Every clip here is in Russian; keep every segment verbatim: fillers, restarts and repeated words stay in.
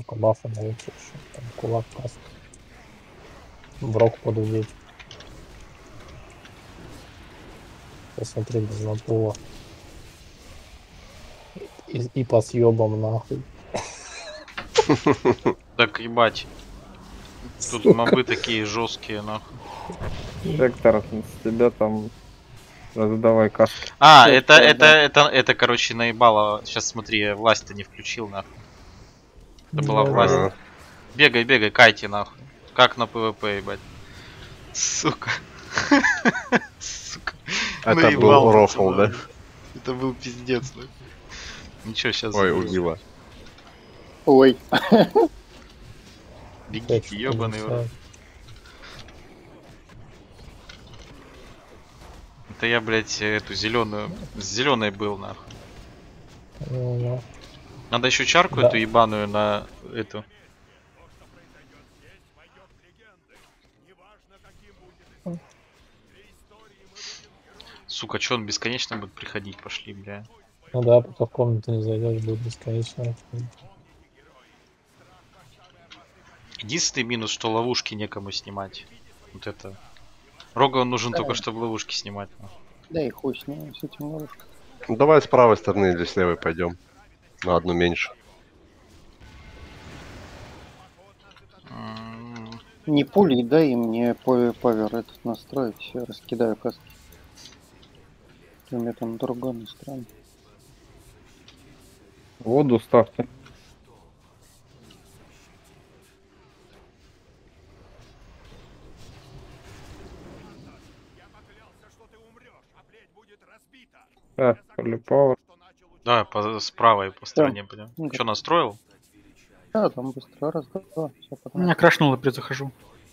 Только бафы научишь. Там кулак каст. Брок подудеть. Посмотри без напула. И, и по съебам нахуй. Так, ебать. Тут Сука. мобы такие жесткие, нахуй. Вектор, с тебя там раздавай кашки. А, Всё, это, всё, это, да. это, это, короче, наебало. Сейчас смотри, я власть-то не включил, нахуй. Это была Да, власть. да. Бегай, бегай, кайте, нахуй. Как на ПВП, ебать. Сука. Сука. Это был рофл, да? Это был пиздец, нахуй. Ничего, сейчас. Ой, убила. Ой. Бегите, ебаный в рот. Это я, блядь, эту зеленую. С зеленой был, нахуй. Ну, Надо еще чарку да. эту ебаную на эту. Сука, че он бесконечно будет приходить? Пошли, бля. Ну да, пока в комнату не зайдешь, будет бесконечно. Единственный минус, что ловушки некому снимать. Вот это. Рога он нужен только, чтобы ловушки снимать. Да и хуй с ним, с этим ловушкой. Ну, давай с правой стороны или с левой пойдем. На одну меньше. М, Не пули, дай мне павер этот настроить, все, раскидаю каски. У меня там другой настроен. Воду ставьте. Так, полипало. Да, по, с правой по стороне пойдем. Ну, Че, настроил? Да, там быстро раз, два, два, все потом. Меня крашнуло, предзахожу.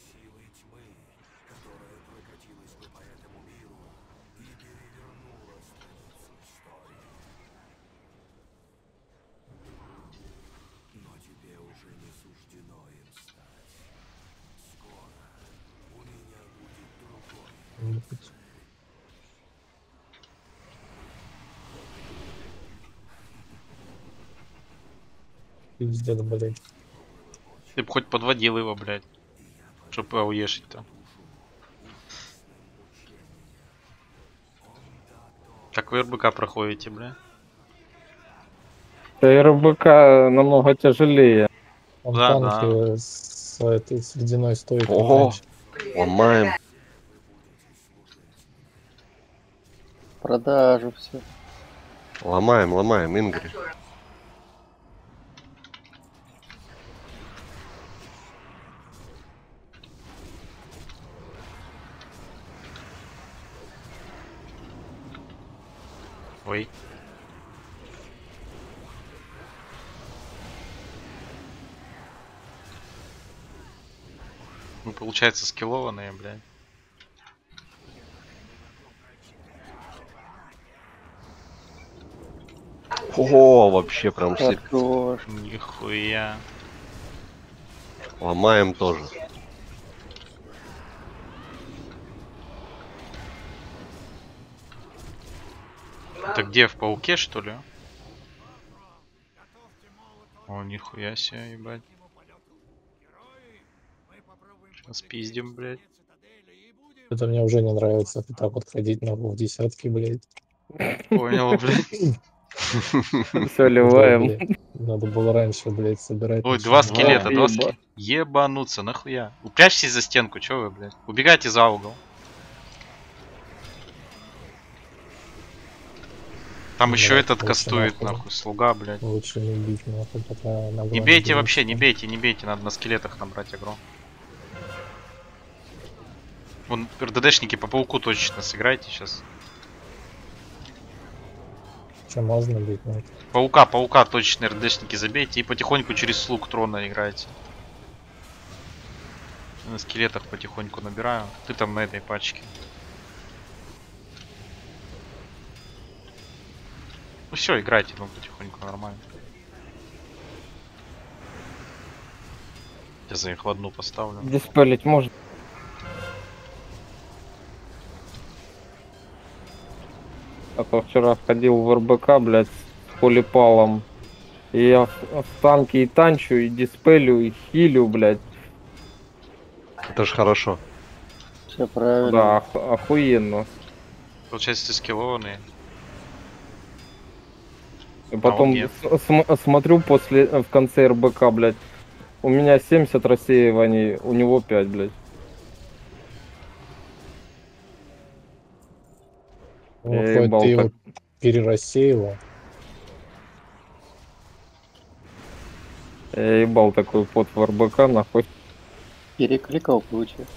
Пиздец, блядь. Ты бы хоть подводил его, блядь. Чтоб ауешить-то. Как вы РБК проходите, бля? РБК намного тяжелее. Он Да, танки с этой с ледяной стойкой. Ого. раньше. Ломаем. Продажу все. Ломаем, ломаем, Ингри. Ой. Ну, получается, скиллованные, блядь. Ого, вообще прям все. Хорош. Нихуя. Ломаем тоже. Это где, в пауке, что ли? О, нихуя себе, ебать. Сейчас пиздим, блядь. Это мне уже не нравится. Вот так вот ходить на в десятки, блядь. Понял, блядь. Все, Да, ливаем. блядь. Надо было раньше, блядь, собирать. Ой, начинать. два скелета, два еба. скелета. Ебануться, нахуя. Упрячьтесь за стенку, чё вы, блядь. Убегайте за угол. Там Ну, еще да, этот лучше кастует, нахуй. нахуй, слуга, блядь. Лучше не бить, нахуй, пока на Не главе бейте берется. вообще, не бейте, не бейте, надо на скелетах набрать игру. Вон, РДДшники по пауку точно сыграйте сейчас. Че можно бить, ну, Паука, паука точно РДшники забейте и потихоньку через слуг трона играйте. На скелетах потихоньку набираю. Ты там на этой пачке. Ну все, играйте, ну потихоньку нормально. Я за их в одну поставлю. Диспелить можно. А то вчера ходил в РБК, блядь, с полипалом. И я в, в танке и танчу, и диспелю, и хилю, блядь. Это же хорошо. Все правильно. Да, ох- охуенно. Получается, ты скиллованный. И потом нет. с- см- смотрю после, э, в конце РБК, блядь. У меня семьдесят рассеиваний, у него пять, блядь. Я Выходит, ебал ты так. его перерассеивал. Я ебал такой пот в РБК, нахуй. Перекликал, получается.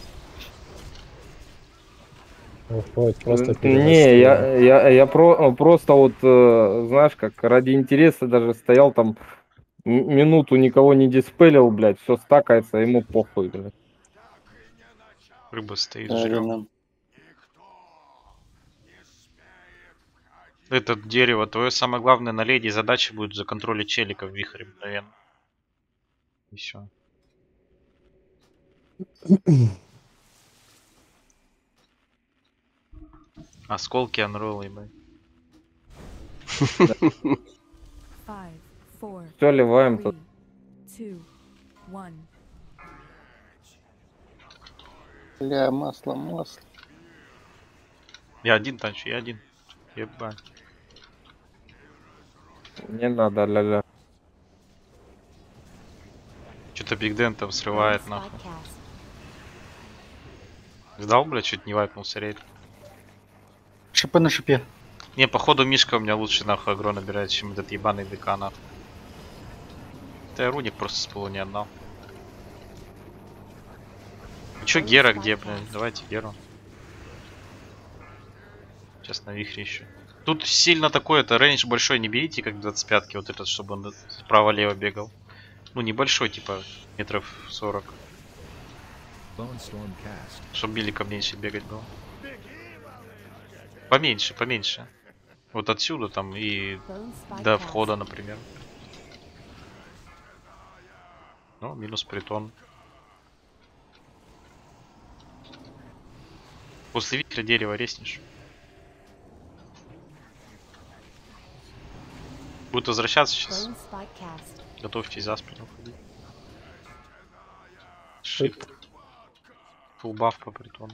Выходит, просто Не, я, перерассеивал. я, я про, просто вот, э, знаешь, как ради интереса даже стоял там м- минуту, никого не диспелил, блядь, все стакается, ему похуй, блядь. Рыба стоит, жрём. Правильно. Это дерево, твое самое главное на леди задача будет законтролить челика в вихре мгновенно. И все. Осколки анролы, ебать. Five, four, Все, ливаем three, тут. two, one. Бля, масло, масло. Я один танчу, я один. Ебать. Не надо, ля-ля. Что-то Биг Дэн там срывает, Spot нахуй. cast. Сдал, блядь, чуть не вайпнулся рейд. Шипы на шипе. Не, походу Мишка у меня лучше нахуй агро набирает, чем этот ебаный ДК нахуй. Да я руник просто с полу не отдал. Ну чё, Гера где, блядь? Давайте Геру. Сейчас на вихре еще. Тут сильно такой, это рейндж большой не берите, как двадцать пятки, вот этот, чтобы он справа-лево бегал. Ну, небольшой, типа, метров сорок. Чтобы биликом меньше бегать было. Поменьше, поменьше. Вот отсюда там и Bone spot до cast. входа, например. Ну, минус притон. После вихря дерева резнешь. Будет возвращаться сейчас. Bone spot cast. Готовьтесь за спину ходить. Шип. Фулл баф по притону.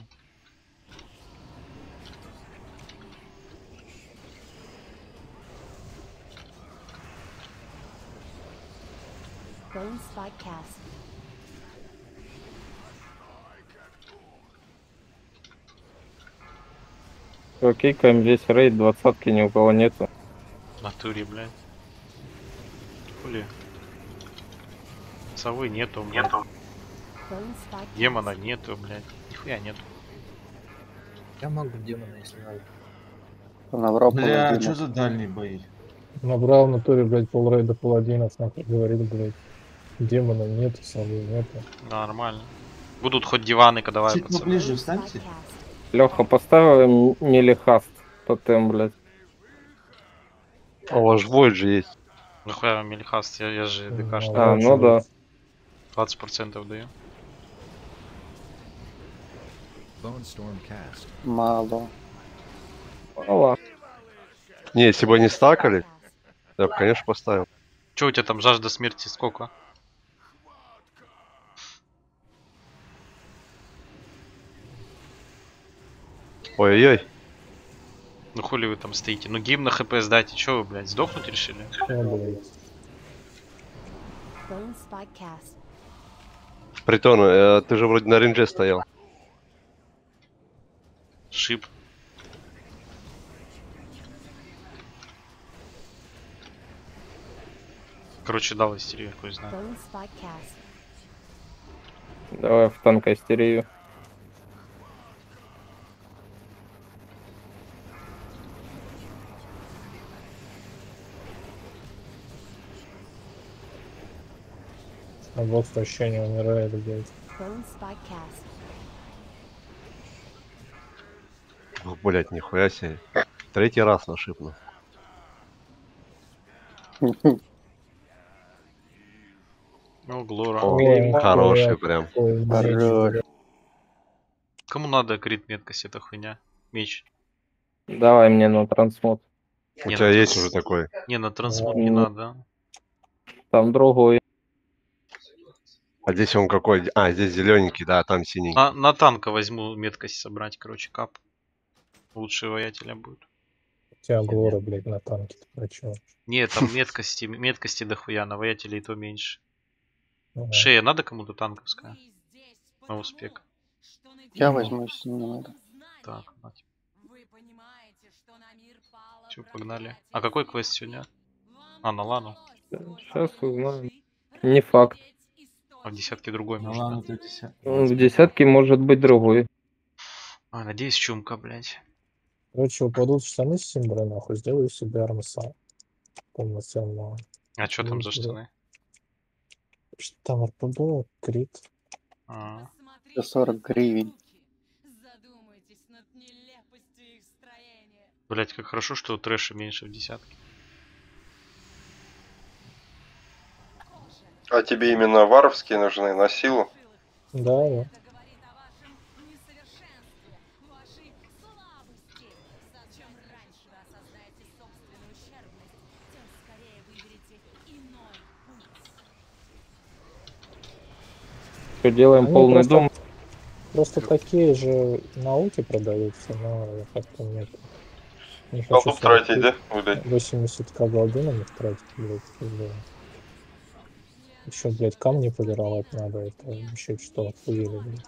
Bone spot cast. Окей, каем весь рейд, двадцатки ни у кого нету. В натуре, блядь. Хули. Совы нету, блядь. Bone spot cast. Демона нету, блядь. Нихуя нету. Я могу демона, если надо. Набрал Бля, паладина. что за дальние бои? Набрал в натуре, блядь, полрейда паладинов, нахуй, говорит, блядь. Демона нету, совы нету. Нормально. Будут хоть диваны, давай, Чуть пацаны. поближе Bone spot встаньте. cast. Леха, поставил нелихаст тотем, блядь. А у вас войд же есть. Нахуя вам Мельхаст, я, я же ДК что А, ну да. двадцать процентов даю. Мало. Мало. Не, если бы они стакали, Cast. я бы, конечно, поставил. Че у тебя там жажда смерти сколько? Ой-ой-ой. Ну хули вы там стоите? Ну гейм на хп сдайте, че вы, блядь, сдохнуть решили? Что, блядь? Bone spot cast. Притон, э, ты же вроде на рейнже стоял. Шип. Короче, дал истерию, какой знаю. Bone spot cast. Давай в танкостерию. А вот ощущение умирает, блядь. Bone spot cast. Ох, блять, нихуя себе. Третий раз нашипну. Ну, Глора. О, Ой, хороший ой, прям. ой, блядь, Хорош. блядь. Кому надо крит меткость, эта хуйня? Меч. Давай мне на трансмод. У Не, тебя на есть транс- уже такой. Не, на трансмут не М. надо. Там другой. А здесь он какой? А, здесь зелененький, да, а там синенький. На, на танка возьму меткость собрать, короче, кап. Лучшие воятеля будет. У тебя Глора, блядь, на танке. Ты про чё? Нет, там меткости, меткости дохуя, на воятелей то меньше. Ага. Шея надо кому-то танковская? На успех. Я возьму, если не надо. Так, все, погнали. А какой квест сегодня? А, на лану. Сейчас узнаем. Не факт. А в десятке другой Ну может, ладно, да? ты десят. В десятке может быть другой. А, надеюсь, чумка, блядь. Короче, упадут штаны с Симбра, нахуй, сделаю себе армса полноценного. А что там за Ну, штаны? Что там РПБ, крит. А, За сорок гривен. блять, как хорошо, что трэша меньше в десятке. А тебе именно варовские нужны на силу? Да, да. Что делаем Они полный просто, дом. просто такие же науки продаются, но как-то нет. Не хочу Колдук тратить, да? Выдать. восемьдесят к голды на них тратить, блядь. Еще, блядь, камни полировать надо, это еще что, охуели, блядь.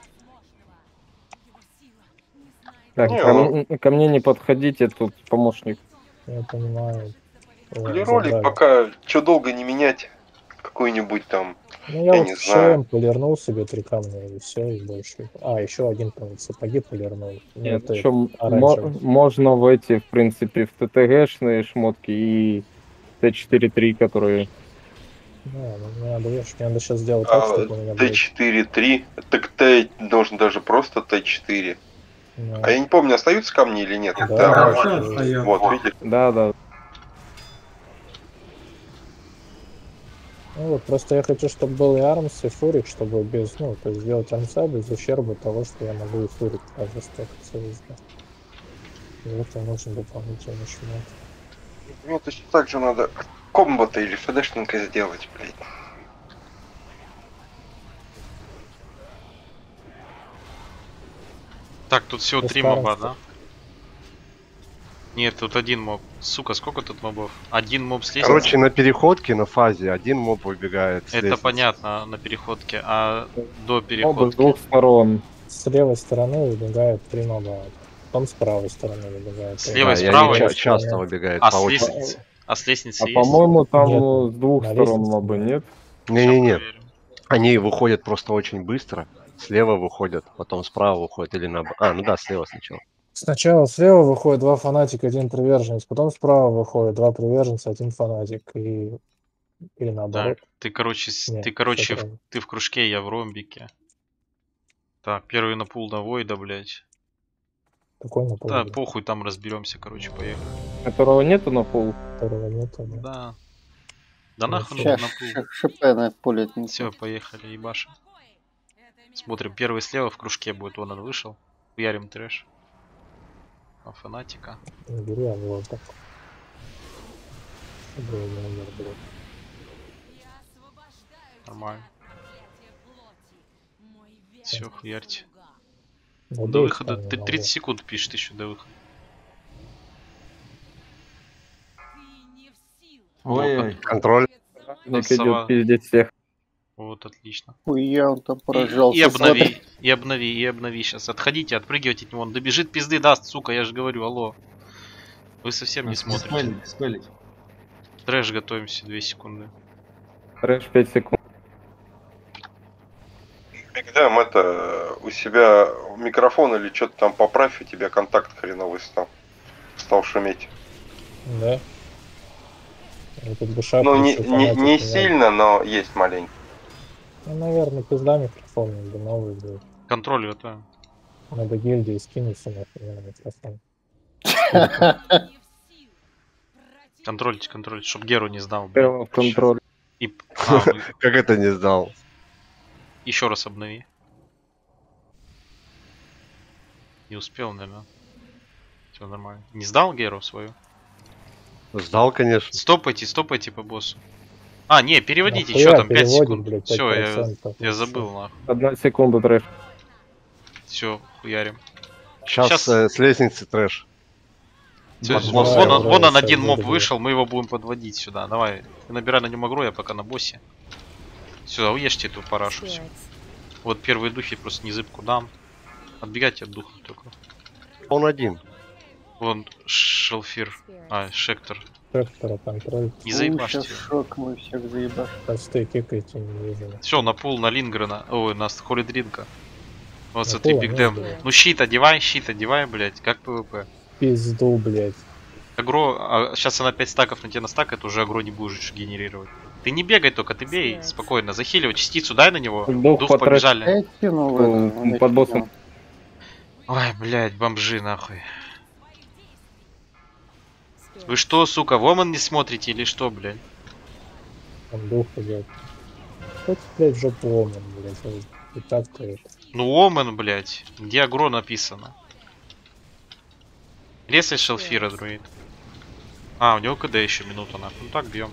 Так, Не, ко, ну- м- ко мне не подходите, тут помощник. Я понимаю. Ой, Или ролик забрали. пока что долго не менять. Какой-нибудь там. Ну, я, Я вот не в знаю. ШМ полирнул себе три камня, и все, и больше. А, еще один, по-моему, сапоги полирнул. Ну, Нет, это еще м- оранжевый. можно в эти, в принципе, в ТТГшные шмотки и Т четыре три, которые... Да, ну, мне надо, видишь, мне надо сейчас сделать так, А, чтобы у меня, Т блядь, четыре три. Так Т должен даже просто Т четыре. ну, А я не помню, остаются камни или нет. Да, Это да, оранжевый. всё остаётся. Вот, видишь? Да, да. ну вот, просто я хочу, чтобы был и Армс, и Фурик, чтобы без, ну, то есть сделать армса без ущерба того, что я могу и Фурик также стекаться везде. И это нужен дополнительный шмот. Мне точно так же надо комбо-то или ФДшненько сделать, блядь. Так, тут всего три Постараемся. моба, да? Нет, тут один моб. Сука, сколько тут мобов? Один моб с лестницы. Короче, на переходке, на фазе, один моб выбегает. с Это лестницы. понятно на переходке, а до Оба с переходки. двух сторон. С левой стороны выбегает три моба, потом с правой стороны выбегает. С три левой, Да, с и они правой? ча- часто выбегают А по с очереди. лестницы? А с лестницы А есть? по-моему, там Нет, э, с двух на сторон лестнице мобы, нет. нет? Ща Не-не-не, проверим. они выходят просто очень быстро. Слева выходят, потом справа выходят или на... А, ну да, слева сначала. Сначала слева выходит два фанатика, один приверженец, потом справа выходит два приверженца, один фанатик, и или наоборот. Так, ты, короче, с- Нет, ты, короче, всё в- правильно. ты в кружке, я в ромбике. Так, первый на пул на Войда, блядь. Какой на Да, полу, похуй, там разберемся, короче, поехали. Которого нету на пол. которого нету, да. Да. Да Ну, нахуй всё. на Сейчас пул. ШП на поле. Все, поехали, ебашим. Смотрим, первый слева в кружке будет, вон он вышел. Ярим трэш. А фанатика. Не бери, а вот так. Чтобы его не умер, блядь. Нормально. Все, хуярьте. Ну, До бей, выхода там ты не тридцать могу. секунд пишет еще до выхода. Ой-ой. Контроль. Ник сова. идет пиздить всех. Вот, отлично. Хуя он там И, поражался. и обнови, смотри. и обнови, и обнови сейчас. Отходите, отпрыгивайте от него. Он добежит, пизды даст, сука, я же говорю, алло. Вы совсем не смотрите. Диспелить, диспелить. Трэш готовимся, две секунды. Трэш пять секунд. Бигдам, это у себя микрофон или что-то там поправь, у тебя контакт хреновый стал. Стал шуметь. Да. Я тут бы шапку Ну, не, еще не, фанатик не менял. сильно, но есть маленько. Ну, наверное, пизда микрофон, надо новый будет. Контроль готовим. Надо гильдии скинуться нахуй на микрофон. Контрольте, контрольте, чтоб Геру не сдал. блин. Первого в контроль. И... А, ну, Как это не сдал? еще раз обнови. Не успел, наверное. Все нормально. Не сдал Геру свою? Сдал, конечно. Стопайте, стопайте по боссу. А, не, переводите, Нахуя что там, пять переводит, секунд. блядь, Все, я, пять процентов, я ну забыл, нахуй. Одна секунда, трэш. Все, хуярим. Сейчас Щас- э, с лестницы трэш. Всё, Под вон, боссом. вон Да, он, да, вон он щас один моб буду вышел, мы его будем подводить сюда. Давай, ты набирай на нем агро, я пока на боссе. Сюда, уешьте эту парашу. всю. Spirits. Вот первые духи просто не зыбку дам. Отбегайте от духов только. Он один. Вон Шелфир. А, Шектор. Шектора контроль. Не Ой, заебашьте. щас шок, мы всех заебашим. Посты кикайте, не вижу. Все, на пул, на Лингрена. Ой, на Холидринка. Вот На смотри, пул, Биг ну, Дэм. да. Ну щит одевай, щит одевай, блять, как ПВП. Пизду, блядь. Агро, а сейчас она пять стаков на тебя настакает, уже агро не будешь генерировать. Ты не бегай только, ты бей Смерть. спокойно, захиливай, частицу дай на него. Дух Дух потрачен. побежали. Я кинул в М, это, в под эти, боссом. Ой, блять, бомжи нахуй. Spirits. Вы что, сука, Воман не смотрите или что, блядь? Там дух идет. Хоть, блядь, в жопу ломан, блядь. вот. И так-то это. Ну Омен, блядь, где агро написано? Резай Шелфира, друид. А, у него КД еще минута нахуй. Ну так бьем.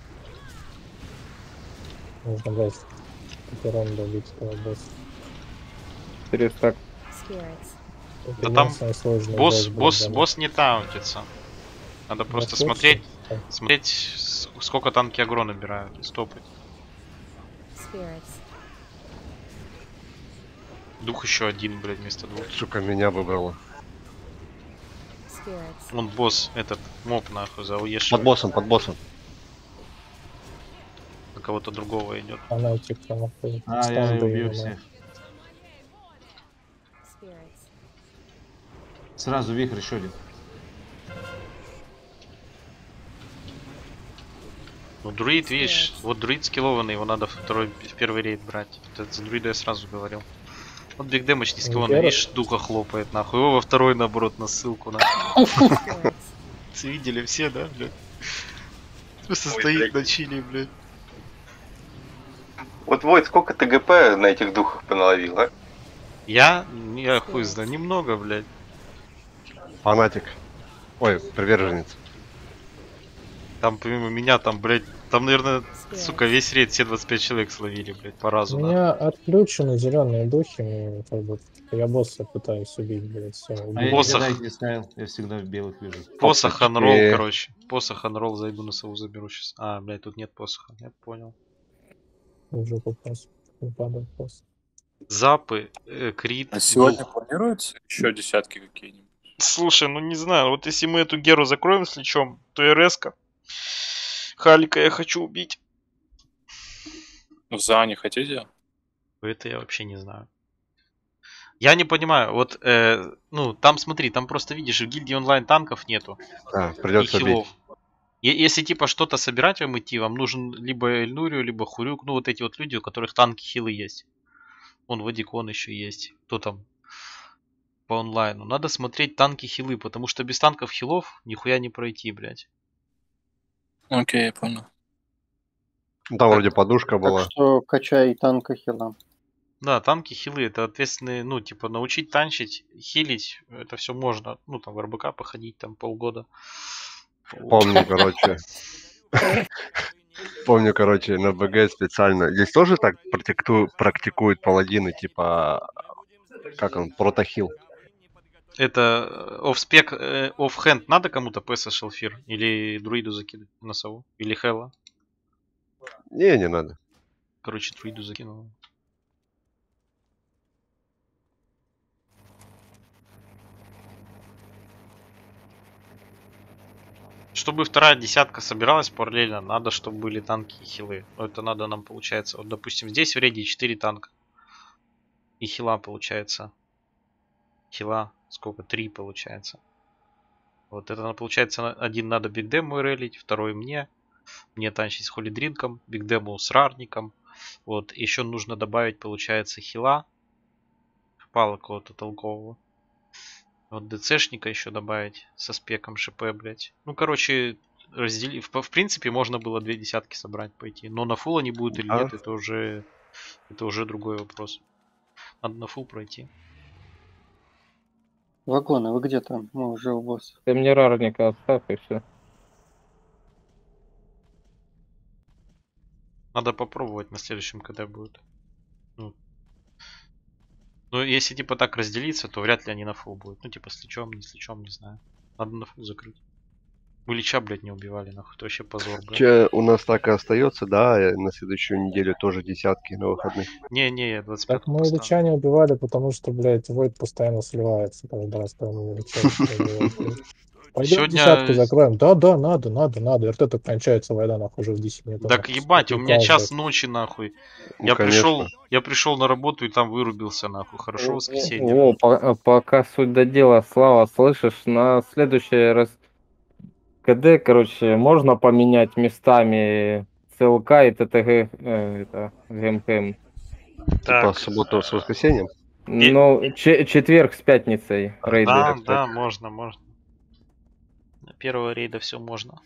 Нужно, блядь, пятером добить этого босса. Через так. Spirits. Это Да там единственный сложный Босс, блядь, босс, давай. босс не таунтится. Надо просто Да, смотреть, точно. смотреть, с- сколько танки агро набирают и стопать. Spirits. Дух еще один, блядь, вместо двух. Сука, меня выбрала. Spirits. Он босс, этот моб нахуй за уешь. Под боссом, под боссом. На кого-то другого идет. Фанатик, нахуй. А, я Стан убью именно. всех. Spirits. Сразу вихрь еще один. Ну, друид, видишь, вот друид скиллованный, его надо в второй, в первый рейд брать. Это за друида я сразу говорил. Вот Биг Дэмэдж не скиллованный, Геральт. видишь, духа хлопает, нахуй. Его во второй, наоборот, на ссылку, на. Spirits. Видели все, да, блядь? Просто стоит на чили, блядь. Вот, Войт, сколько ты ГП на этих духах поналовил, а? Я? Я хуй знаю, немного, блядь. Фанатик. Ой, приверженец. Там помимо меня, там, блядь, там, наверное, Spirits. сука, весь рейд все двадцать пять человек словили, блядь, по У разу, да. меня отключены зеленые духи, ну, как бы, я босса пытаюсь убить, блядь, все. А я Посох. никогда их не ставил, я всегда в белых вижу. Посох Опачки. анролл, короче. Посох анролл, зайду на сову заберу сейчас. А, блядь, тут нет посоха, я понял. Уже попас. Не падает босс. Запы, э, крит, А сегодня дух. планируются еще десятки какие-нибудь? Слушай, ну не знаю, вот если мы эту геру закроем с лечом, то РС-ка. Халика я хочу убить. В За не хотите? Это я вообще не знаю. Я не понимаю, вот, э, ну, там смотри, там просто видишь, в гильдии онлайн танков нету. А, И придется бить. хилов. Е- Если типа что-то собирать вам идти, вам нужен либо Эльнурию, либо Хурюк, ну вот эти вот люди, у которых танки хилы есть. Вон Вадикон еще есть. Кто там по онлайну? Надо смотреть танки хилы, потому что без танков хилов нихуя не пройти, блядь. Окей, я понял. Ну, там вроде подушка была. Так что качай танка хила. Да, танки хилы это ответственные, ну типа научить танчить, хилить, это все можно. Ну там в РБК походить там полгода. Помню, короче. Помню, короче, на БГ специально. Здесь тоже так практику- практикуют паладины, типа, как он, протохил. Это офспек, офхенд надо кому-то ПС Шелфир? Или друиду закидывать на сову? Или Хэлла? Не, не надо. Короче, друиду закинул. Чтобы вторая десятка собиралась параллельно, надо, чтобы были танки и хилы. Ну, это надо нам, получается. Вот, допустим, здесь в рейде четыре танка. И хила, получается. Хила, сколько? три получается. Вот это, получается, один надо Бигдему релить, второй мне. Мне танчить с Холидринком, Бигдему с Рарником. Вот, еще нужно добавить, получается, хила. Пала какого-то толкового. Вот ДЦшника еще добавить со спеком ШП, блять. Ну, короче, разделив. В, в принципе, можно было две десятки собрать, пойти. Но на фул они будут или А? нет, это уже это уже другой вопрос. Надо на фул пройти. Вагоны, вы где там? Мы уже у босса. Ты мне рарника оставь и все. Надо попробовать на следующем, когда будет. Ну, ну, если типа так разделиться, то вряд ли они на фул будут. Ну, типа с лечом, не с лечом, не знаю. Надо на фул закрыть. Мы леча, блядь, не убивали, нахуй. Это вообще позор, блядь. Че, у нас так и остается, да, и на следующую неделю тоже десятки на выходных. Не-не, я двадцать Так пятого мы поставлю. Ильича не убивали, потому что, блядь, Войд постоянно сливается каждый раз, когда мы Ильича убиваем. Пойдем Сегодня- десятку закроем. Да, да, надо, надо, надо. РТ так кончается, война нахуй уже в десять минут. Так ебать, у меня час ночи, нахуй. Ну, Я конечно. пришел, я пришел на работу и там вырубился, нахуй. Хорошо, воскресенье. О, по- пока суть до дела, Слава, слышишь, на следующее раз КД, короче, можно поменять местами ЦЛК и ТТГ, э, это, ГМХМ. Типа Так. субботу с воскресеньем. Ну, че- четверг с пятницей рейды. Да, так да, сказать. можно, можно. На первого рейда все можно.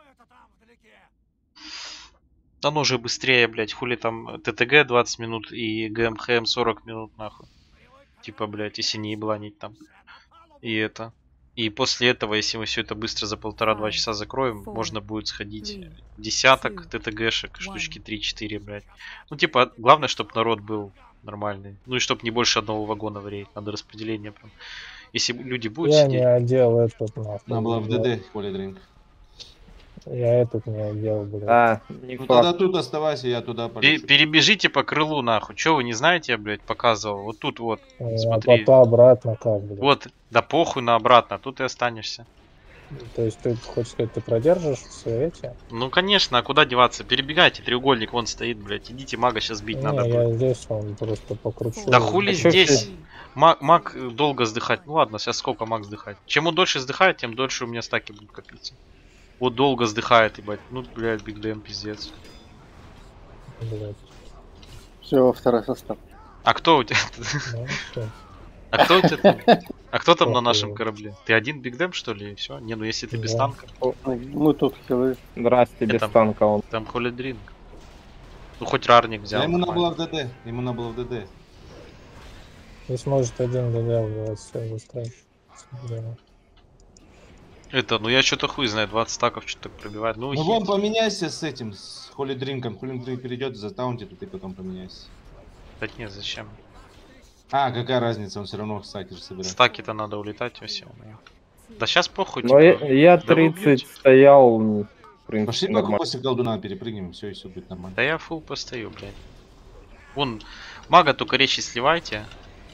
Да ну же быстрее, блядь, хули там ТТГ двадцать минут и ГМХМ сорок минут, нахуй. Типа, блядь, если не ебланить там. И это. И после этого, если мы все это быстро за полтора-два часа закроем, можно будет сходить десяток ТТГшек, штучки три-четыре, блядь. Ну, типа, главное, чтобы народ был нормальный. Ну и чтобы не больше одного вагона в рейд. Надо распределение прям. Если люди будут Я сидеть... не одел этот нахуй. Надо было в Я- ДД холидринг. Я этот не одел, блядь. А, не Ну факт. тогда тут оставайся, я туда Пе- полечу. Перебежите по крылу, нахуй. Че вы не знаете, я, блядь, показывал? Вот тут вот. А Смотри. потом обратно как, блядь. Вот, да похуй на обратно, тут и останешься. То есть ты хочешь сказать, ты продержишь все эти? Ну конечно, а куда деваться? Перебегайте, треугольник вон стоит, блядь. Идите мага сейчас бить Не, надо я будет. здесь он просто покручу. Да хули А чё здесь? все- Маг, маг э, долго сдыхать. Ну ладно, сейчас сколько маг сдыхает. Чем он дольше сдыхает, тем дольше у меня стаки будут копиться. Вот долго сдыхает, ебать. Ну, блядь, Биг Дэм, пиздец. Блядь. Все, второй состав. А кто у тебя? Ну, всё. А кто у тебя там? А кто там на Ох, нашем блядь. корабле? Ты один Биг Дэм, что ли, и все? Не, ну если ты без Да. танка, Мы тут хилы. Здрасте, без Это- танка он. там холидринг. Ну хоть рарник взял. Да ему надо было нормально. в ДД. Ему надо было в ДД. Не сможет один ДД убивать, все, быстрее. Да. Это, ну я что-то хуй знаю, двадцать стаков что-то так пробивает. Ну, Ну хит. вон поменяйся с этим, с холидринком. Холидринк перейдет за таунти, ты потом поменяйся. Да нет, зачем? А, какая разница, он все равно стаки же собирает. Стаки-то надо улетать все. Да сейчас похуй. Но я, типа, я да вы бьете. тридцать стоял, в принципе, Пошли пока нормально. после колдуна перепрыгнем, все, и все будет нормально. Да я фул постою, блядь. Вон, мага только речи сливайте.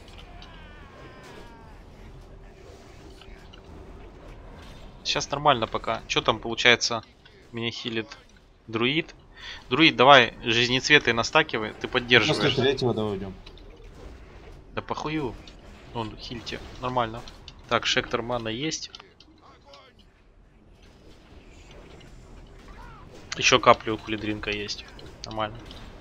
Сейчас нормально пока. Что там получается? Меня хилит друид. Друид, давай жизнецветы настакивай, ты После поддерживаешь. третьего давай уйдем. Да похую. Он хильте. Нормально. Так, шектор мана есть. Еще капли у хулидринка есть. Нормально.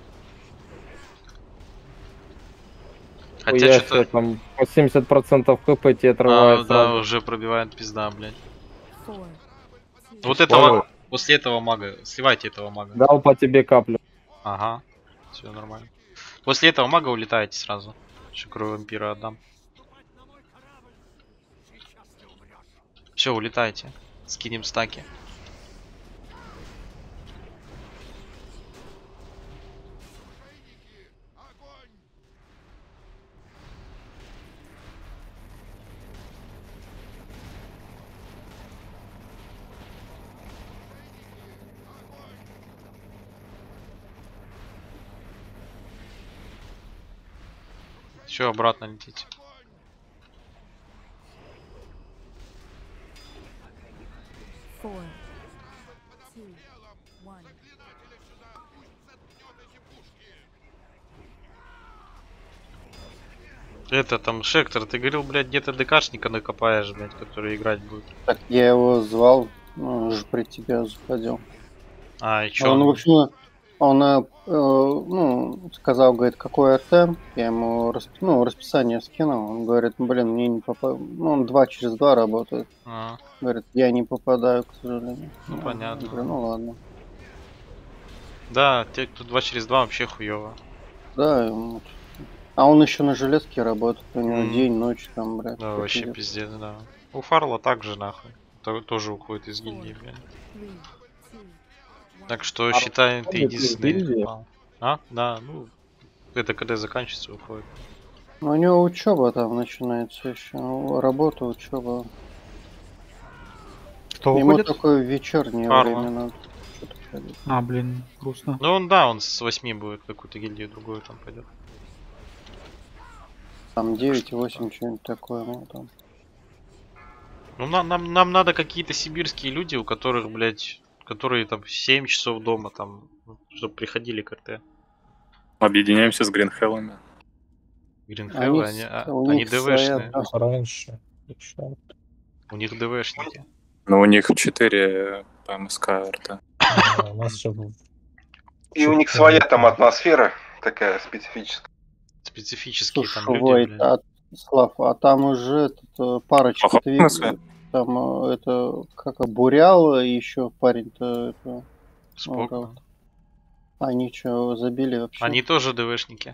Хотя Я что-то... щас там по семьдесят процентов хп тебе А, отрывает да, сразу. уже пробивает пизда, блядь. Four. Вот этого... После этого мага. Сливайте этого мага. Дал по тебе каплю. Ага. Все нормально. После этого мага улетаете сразу. Еще кровь вампира отдам. Все, улетайте. Скинем стаки. Все, обратно летите. Four. Two. One. Это там, Шектор, ты говорил, блядь, где-то ДКшника накопаешь, блядь, который играть будет. Так, я его звал, ну, он же при тебе заходил. А, и А чё? он, в общем, он, э, э, ну, сказал, говорит, какой РТ, я ему расп... ну, расписание скинул, он говорит, блин, мне не попадает, ну, он два через два работает, А, говорит, я не попадаю, к сожалению. Ну, Я понятно. говорю, ну, ладно. да, те, кто два через два, вообще хуёво. Да, ему- а он еще на железке работает, у него Мгм. день, ночь там, блядь. Да, всё вообще пиздец. пиздец, да. У Фарла также, нахуй. То- тоже уходит из гильдии, блядь. Three. Two. Так что А считай, ты работает ли в единственный гильдии? попал. А? Да, ну, это когда заканчивается, выходит. Ну, у него учеба там начинается еще. Ну, работа, учеба. Кто Ему уходит? только в вечернее Фарма. время надо что-то ходить. А, блин, грустно. Ну, он, да, он с восьми будет в какую-то гильдию другую там пойдет. Там девять восемь, что-нибудь такое. Ну, там. Ну, нам, нам, нам надо какие-то сибирские люди, у которых, блядь, которые там семь часов дома, там, чтобы приходили к РТ. Объединяемся с Гринхеллами. Гринхеллы, они, с- а, у они них своя, ДВшные. да. Раньше. Еще. У них ДВшники. Но у них четыре ПМСК РТ. Да, у нас все было. И у них своя там атмосфера такая специфическая. Специфические там Слушай, люди, Войт, блядь. а, Слав, а там уже этот, э, парочка Ага, твит, своя. там э, это как Бурял и еще парень-то это, Спок, вот, да. они что, забили вообще? Они тоже ДВшники.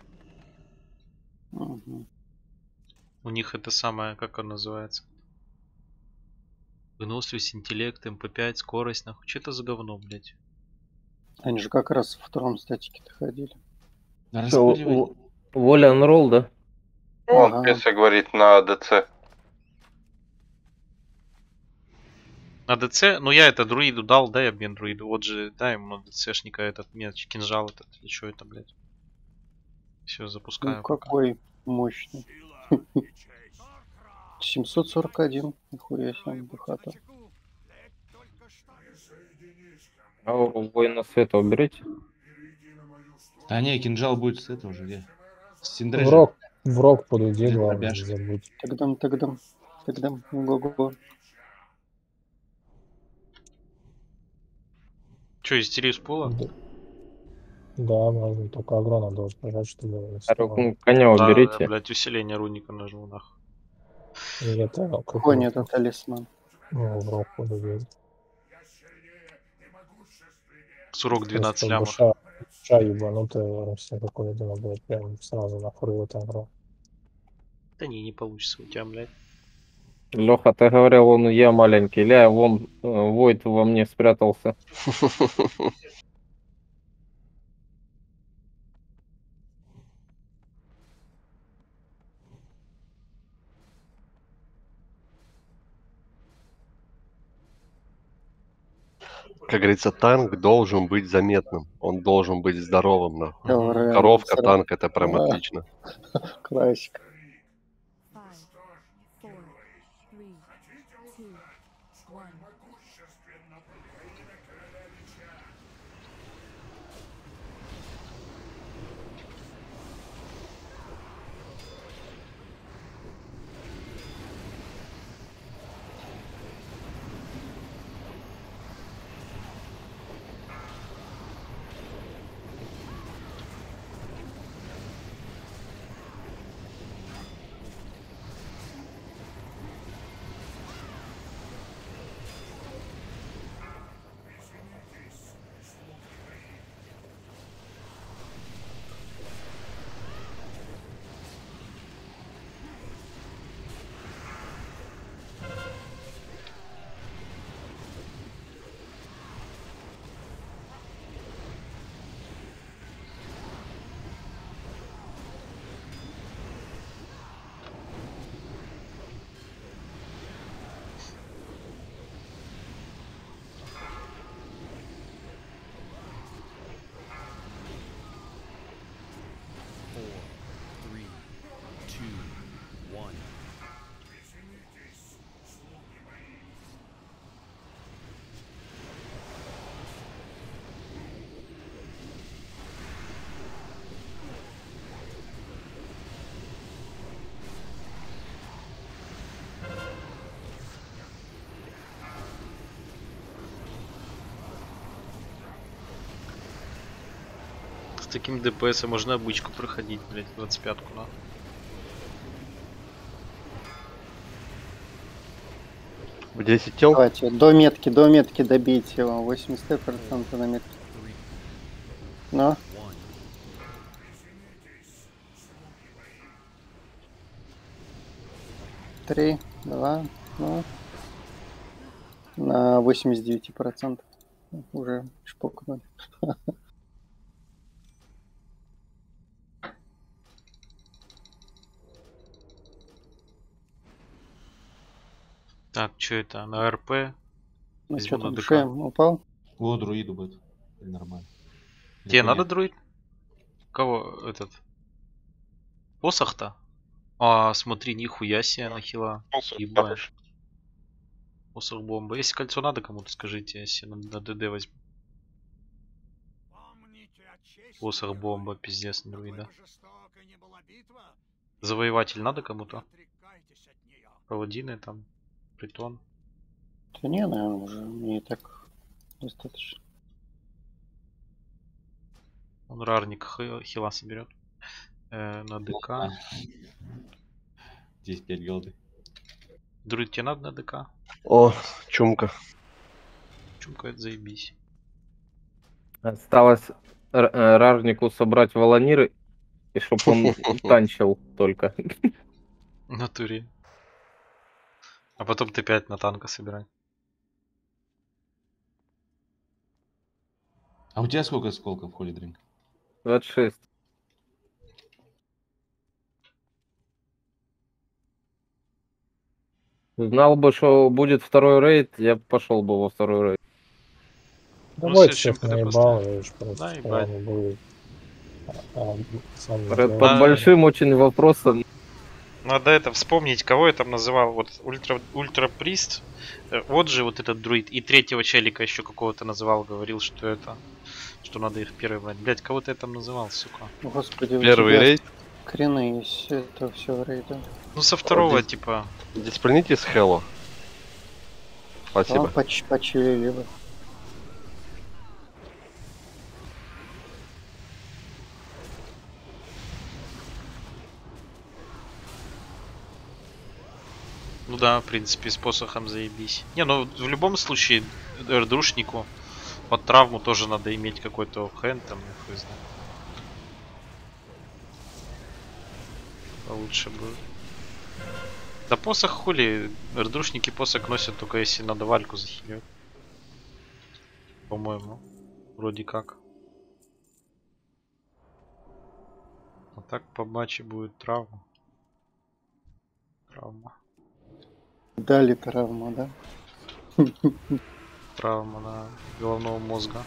Мгм. У них это самое, как он называется? Выносливость, интеллект, эм пэ пять, скорость, нахуй. Что это за говно, блядь? Они же как раз во втором статике-то ходили. Что, Распыливай. воля ролл, да? Он, Ага. Песя говорит, на ДЦ. На ДЦ, ну я это друиду дал, дай обмен друиду. Вот же, дай ему на ДЦшника этот меч, кинжал этот, или что это, блядь. Все, запускаю. Ну, пока. какой мощный. семьсот сорок один, нихуя себе, бухата. А у воина света уберите. А не, кинжал будет с этого же, где? С В Синдрежа. рог, в рог подуди, Или главное, не пробяжка. забудь. Тагдам, тагдам, тагдам, го-го-го. Че, истерию с пола? Да, да, можно, только агро надо держать, чтобы не А вставал. руку коня Да, я, уберите. блядь, усиление руника нажму, нахуй. И это как Конь это талисман. ну, в рог подуди. Сурок двенадцать лямов. Ша, ша ебанутый, все какой, я думаю, будет прям сразу нахуй агро. Да не, не получится у тебя, блядь. Леха, ты говорил, он я маленький. Ля, вон э, Войт во мне спрятался. Как говорится, танк должен быть заметным. Он должен быть здоровым, нахуй. Говорю, Коровка, сразу. танк, это прям Да. отлично. Классика. Five, four, three, two, one. С таким ДПСом можно обычку проходить, блядь, двадцать пятку, нахуй. В десять тел? Давайте, до метки, до метки добейте его. восемьдесят пять процентов на метке. Ну? Три, два, ну. На восемьдесят девять процентов. уже шпокнули. Так, что это? На РП? Ну Возьму что на там, ДК. Шем упал? О, друиду будет. Нормально. Тебе Или надо нет? друид? Кого этот? Посох-то? А, смотри, нихуя себе нахила. Посох, Ебать. хорош. Посох бомба. Если кольцо надо кому-то, скажите, если на, на ДД возьму. Посох бомба, пиздец, друида. Завоеватель надо кому-то? Паладины там, притон. Да не, наверное, уже мне и так достаточно. Он рарник хи- хила соберет. Э, на ДК. Здесь пять голды. Друид тебе надо на ДК? О, чумка. Чумка, это заебись. Осталось р- э, рарнику собрать волониры, и чтоб он танчил только. В натуре. А потом ты опять на танка собирай. А у тебя сколько сколков в Holy Drink? двадцать шесть. Знал бы, что будет второй рейд, я пошел бы во второй рейд. Да Ну, вот следующим всех КД наебал, поставим. я ж просто Да, сказал, ебать. не будет. А, а, сам не Ред делал. под Да. большим очень вопросом. Надо это вспомнить, кого я там называл. Вот Ультра, Ультра Прист. э, Вот же вот этот друид. И третьего челика еще какого-то называл, говорил, что это. Что надо их первый брать. Блять, кого-то я там называл, сука. Господи, у Первый тебя рейд. скрины есть, это все рейда. Ну со второго, здесь- типа. Дисплените с Hello. Спасибо. А, поч почилили бы. Ну да, в принципе, с посохом заебись. Не, ну в любом случае, эрдрушнику под травму тоже надо иметь какой-то оффхенд, там, ну, хуй знает. Получше будет. Да посох хули, эрдрушники посох носят только если надо вальку захилять. По-моему. Вроде как. А так по матче будет травма. Травма. Дали травму, да? Травма на головного мозга.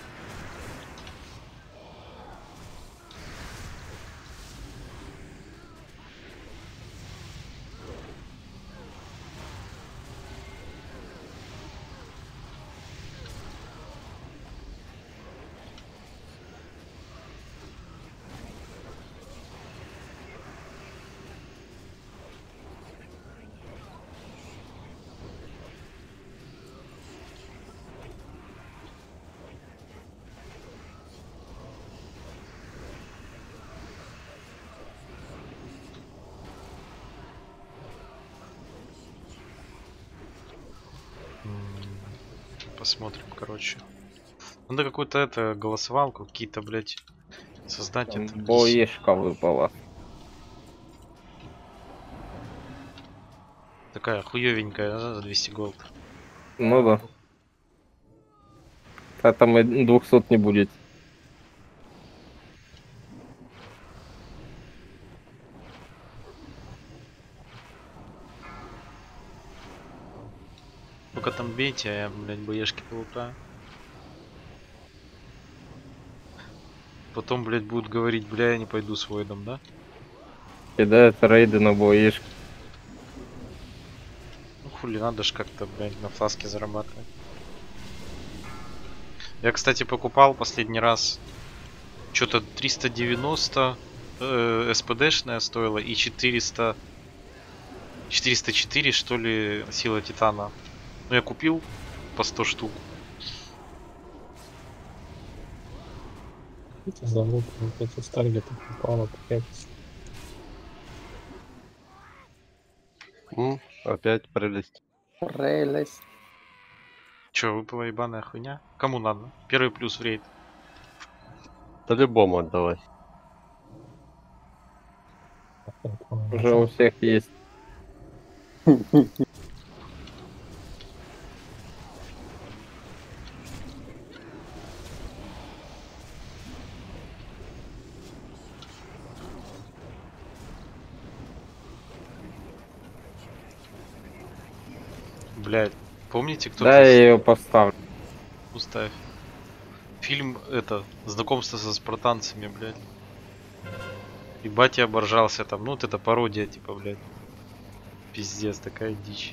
Посмотрим, короче. Надо какую-то это голосовалку, какие-то, блять, создать Там это. боешка выпала. Такая хуёвенькая, да, за двести голд. Ну да. А там и двухсот не будет. Пока там бейте, а я, блядь, боешки полутаю. Потом, блядь, будут говорить, бля, я не пойду с Войдом, да? Кидают рейды на боешки. Ну хули, надо ж как-то, блядь, на фласке зарабатывать. Я, кстати, покупал последний раз что-то триста девяносто э, СПДшная стоила и четыреста четыреста четыре, что ли, сила титана. Ну я купил по сто штук. Это зовут, вот эти с таргета попало пакет. М, Опять прелесть. Прелесть. Че, выпала ебаная хуйня? Кому надо? Первый плюс в рейд. Да любому отдавай. Уже у всех есть. блядь. Помните, кто-то... Да, я ее поставлю. Уставь. Фильм, это, знакомство со спартанцами, блядь. И батя оборжался там. Ну, вот это пародия, типа, блядь. Пиздец, такая дичь.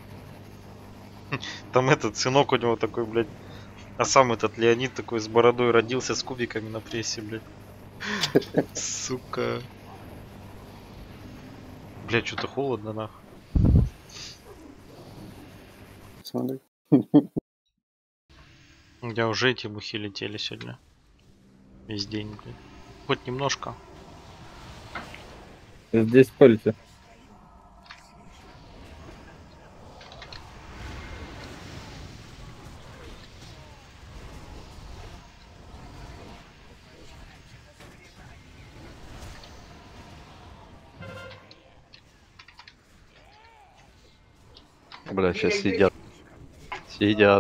Там этот сынок у него такой, блядь. А сам этот Леонид такой с бородой родился с кубиками на прессе, блядь. Сука. Блядь, что-то холодно, нахуй. Смотри. У меня уже эти мухи летели сегодня. Весь день, блядь. Хоть немножко. Здесь пыльте. Бля, сейчас сидят. Сидят.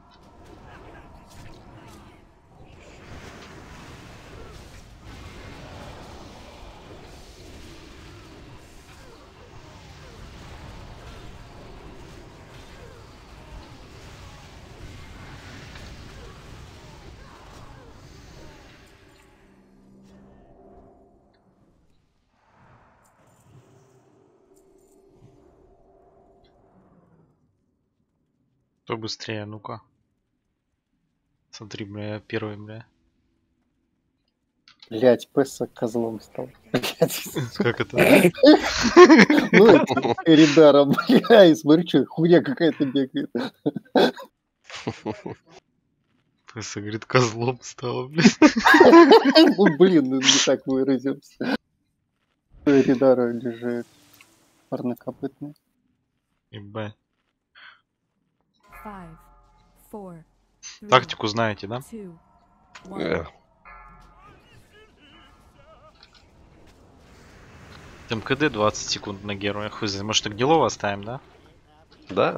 Кто быстрее, ну-ка. Смотри, бля, я первый, бля. Блять, Песса козлом стал. Блядь. Как это? Ну, это Эридара, бля, и смотри, что, хуйня какая-то бегает. Песса, говорит, козлом стал, блядь. Ну, блин, ну, не так выразился. Эридара лежит парнокопытный. Ебать. Five, four, three, Тактику знаете, да? two, one. Э, МКД двадцать секунд на героя. Хуй знает. Может, и Гнилова оставим, да? Да.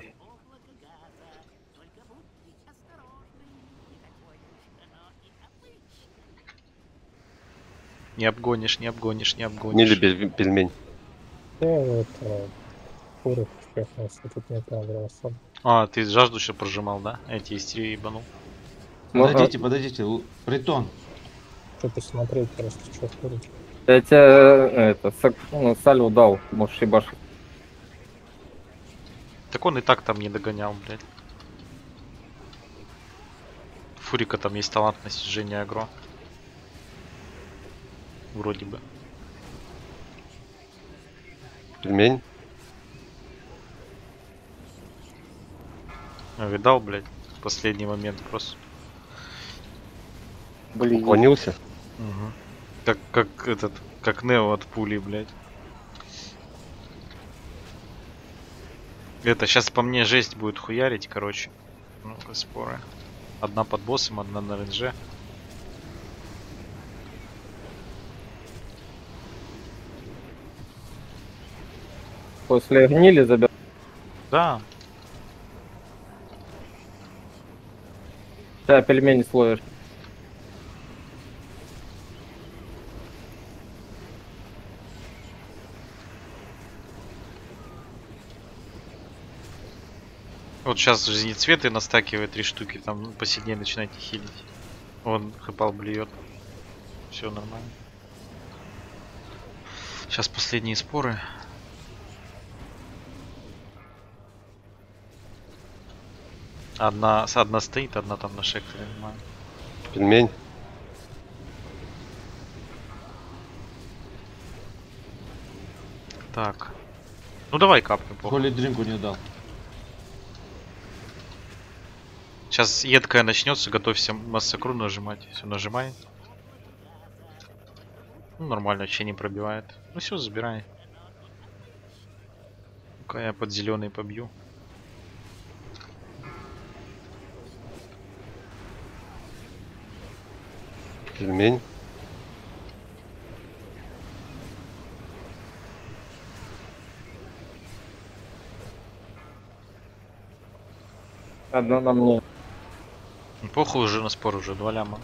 Не обгонишь, не обгонишь, не Не обгонишь. люби пельмень. Я вот э, фуры успехнулся, тут не поиграл особо. А, ты жажду еще прожимал, да? Эти истерии ебанул. Ну, Подождите, подождите. Л- Притон. Что посмотреть просто, что фурить. Я тебе э, это, сак- ну, сальву дал, можешь ебашить. Так он и так там не догонял, блядь. Фурика там есть талант на снижение агро. Вроде бы. Пельмень. А, видал, блядь? В последний момент просто. Блин, Уклонился. Угу. Как, как этот, как Нео от пули, блядь. Это, сейчас по мне жесть будет хуярить, короче. Ну-ка, споры. Одна под боссом, одна на рейдже. После гнили забер. Да. Сейчас пельмени словишь. Вот сейчас жизнецветы настакивает три штуки, там ну, посильнее начинайте хилить. Он хэпал блюет. Все нормально. Сейчас последние споры. Одна, одна стоит, одна там на шекторе. Нормально. Пельмень. Так. Ну давай капнем, похуй. Холи дринку не дал. Сейчас едкая начнется, готовься массакру нажимать. Все, нажимай. Ну, нормально, вообще не пробивает. Ну все, забирай. Ну-ка я под зеленый побью. Пельмень. Одна на мне. Ну, похуй уже на спор, уже два ляма.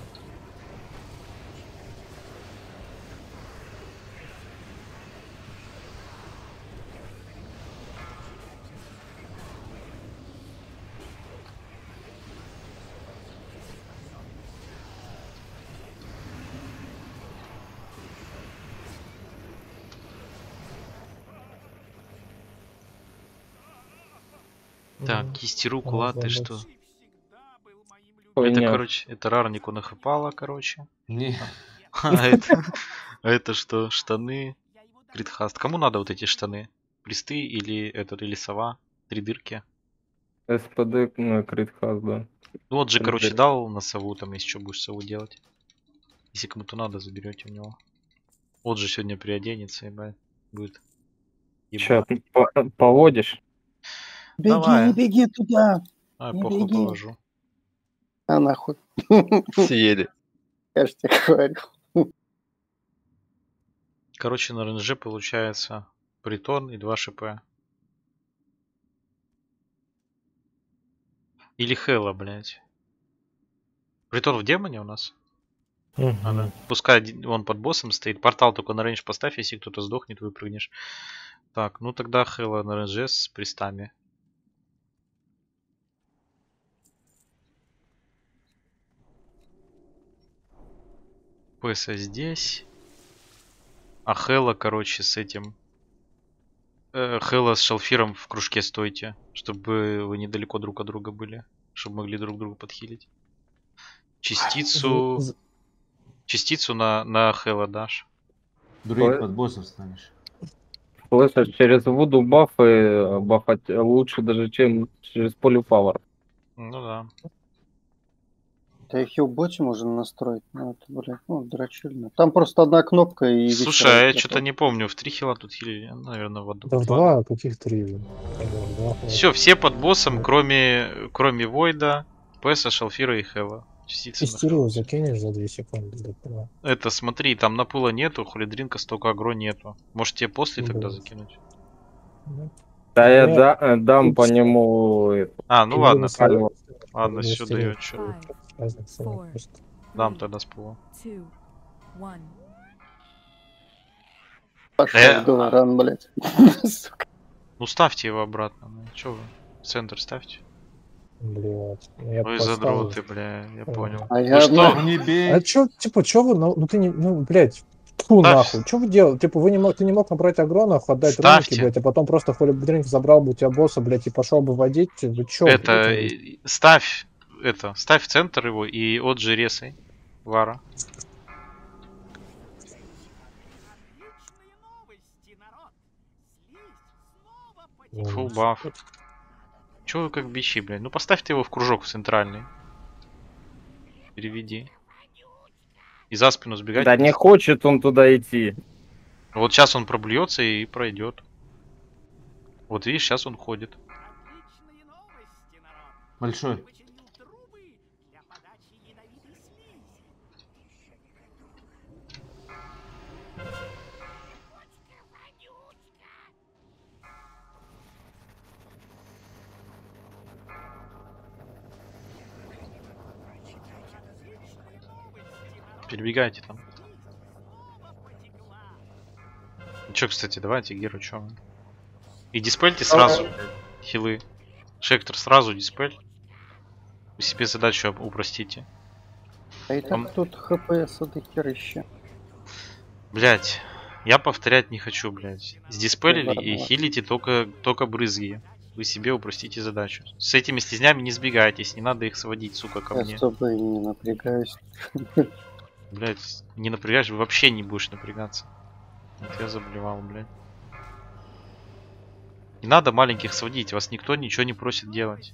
Так, Мгм. кисти рук, Можно латы, быть. что? Это, Хуйня. короче, это рарнику нахапало, короче. Не. А это, а это что? Штаны. Критхаст. Кому надо вот эти штаны? Присты или этот, или сова? Три дырки. СПД, ну, критхаз, да. Ну вот же, Три короче, дырки. дал на сову, там, если что будешь сову делать. Если кому-то надо, заберете у него. Вот же сегодня приоденется, ебать. Будет. Че, Ебать. по- поводишь? Беги, Давай. не беги туда. А, Не похуй беги. положу. А нахуй. Съели. Я же тебе говорю. Короче, на РНЖ получается притон и два ШП. Или Хэлла, блядь. Притон в демоне у нас? Мгм. А, да. Пускай один- он под боссом стоит. Портал только на рейндж поставь, если кто-то сдохнет, выпрыгнешь. Так, ну тогда Хэлла на РНЖ с пристами. ПС здесь. А Хэлла, короче, с этим. Э, Хэлла с Шалфиром в кружке стойте. Чтобы вы недалеко друг от друга были. Чтобы могли друг друга подхилить. Частицу. З- Частицу на, на Хэлла дашь. Друид Ой. под боссом станешь. Слышишь, через Вуду бафы э, бафать лучше даже, чем через полюпавер. Ну да. Да и хилботе можно настроить. Ну, это, блядь, ну, дрочильно. Там просто одна кнопка и... весь Слушай, а я рейд что-то готов. не помню. В три хила тут хилили. Наверное, в одну. Да в два, каких три? Все, все под боссом, кроме, кроме Войда, Песа, Шалфира и Хэлла. Частицы на Истерию Хэлла. закинешь за две секунды. Да, понял. Это смотри, там на пула нету, хулидринка столько агро нету. Может тебе после тогда Да. закинуть? Да. Да я Я- да- э, дам по Упс. нему это, А, ну Иду ладно, на тогда- совет. ладно, Иду все стереть. дает, что. Five, Разницы нет four, просто. Дам three, тогда с пула. two, one. Пошел Э, в Долоран, блядь. Сука. Ну ставьте его обратно. Ну че вы? В центр ставьте. Блядь. Ну, я Вы поставлю. задроты, бля, я Ой. понял. А Ну я, что? блядь, Ну не бей. А чё, типа, чё вы, ну, ну ты не, ну, блядь, фу, Ставь. нахуй, чё вы делаете? Типа, вы не мог, ты не мог набрать агро, нахуй, отдать Ставьте. руники, блядь, а потом просто холидринг забрал бы у тебя босса, блядь, и пошел бы водить, вы чё, Это, блядь, вы? и- ставь, это, ставь в центр его и от же ресай. Вара. Фул баф. Чё вы как бичи, блядь? Ну поставьте его в кружок в центральный. Переведи. И за спину сбегать. да не хочет он туда идти. Вот сейчас он проблюется и пройдет. Вот видишь, сейчас он ходит. Большой. Перебегайте там. Че, кстати, давайте Геру, чё вы? И диспельте сразу хилы. Шектор сразу диспель. Вы себе задачу об- упростите. а и так Там- тут хпс до херища. Блять, я повторять не хочу, блять. Сдиспелили Ну, ладно, и ладно. хилите только, только брызги. Вы себе упростите задачу. С этими стезнями не сбегайтесь, не надо их сводить, сука, ко Я мне. с тобой не напрягаюсь. Блять, не напрягаешь, вообще не будешь напрягаться. Вот я заблевал, блядь. Не надо маленьких сводить, вас никто ничего не просит делать.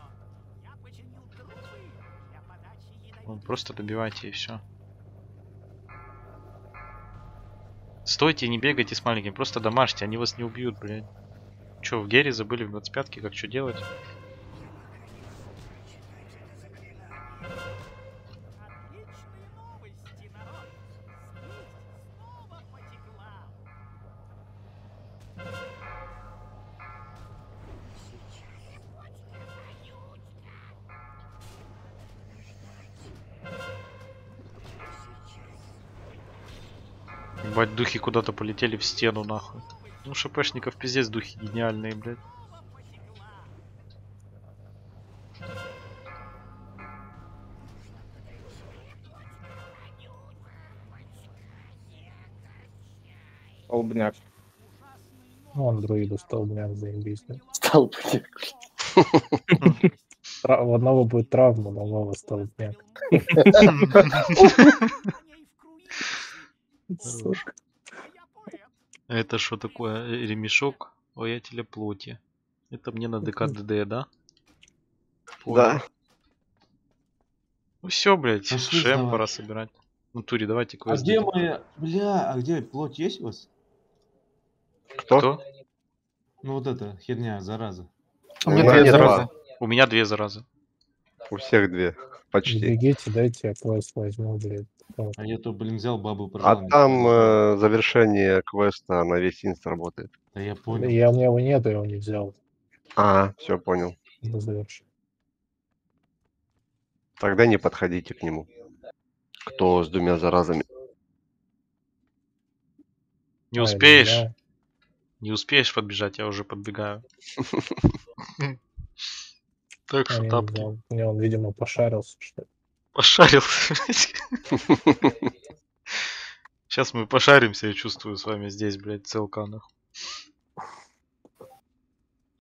Ну, просто добивайте и все. Стойте, не бегайте с маленькими, просто домашьте, они вас не убьют, блядь. Че, в Гере забыли в двадцать пятке, как что делать? Ебать, духи куда-то полетели в стену, нахуй. Ну, шпшников пиздец, духи гениальные, блядь. Столбняк. Ну, он друиду столбняк заебись, да. Стал, блядь. Тра- У одного будет травма, у другого столбняк. Сука. Это что такое? Э, Ремешок воятеля плоти. Это мне на ДК-ДД, да? Понял. Да. Ну все, блядь, Пошли шем сдавать. пора собирать. Ну, Тури, давайте А квест. где дадим. моя... Бля, а где плоть есть у вас? Кто? Кто? Ну вот эта херня, зараза. У У меня меня две нет заразы. У меня две заразы. У всех две. Почти. Бегите, дайте я квест возьму, блядь. Вот. А я то, блин, взял бабу А прожал. не там сказал. э, завершение квеста на весь инст работает. Да я понял. Я, у меня его нет, я его не взял. А, все понял. До завершения. Тогда не подходите к нему. Кто с двумя заразами. Не А, я успеешь? взял. Не успеешь подбежать, я уже подбегаю. Так А, что я не тапки. взял. Мне он, видимо, пошарился, что ли. Пошарил. Сейчас мы пошаримся, я чувствую с вами здесь, блядь, целка нахуй.